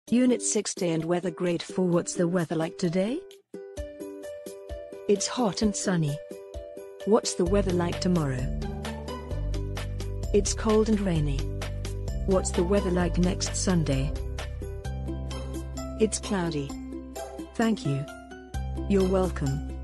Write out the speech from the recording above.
Unit 6 Day and Weather Grade 4. What's the weather like today? It's hot and sunny. What's the weather like tomorrow? It's cold and rainy. What's the weather like next Sunday? It's cloudy. Thank you. You're welcome.